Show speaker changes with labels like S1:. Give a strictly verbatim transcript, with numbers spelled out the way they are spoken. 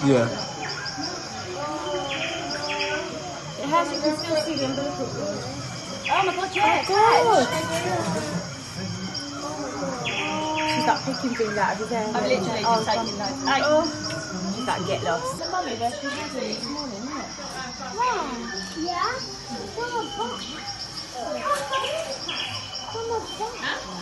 S1: Yeah.
S2: It has, you can still see the umbilical cord.
S3: Oh my god, yeah,
S2: Oh,
S3: oh.
S2: she's like picking things out of his hair.
S3: I'm literally
S2: oh,
S3: just taking notes. Hey.
S2: Oh. She's like, get lost.
S3: Mummy, there's some this morning, isn't it?
S4: Wow. Yeah? From a box. From a box.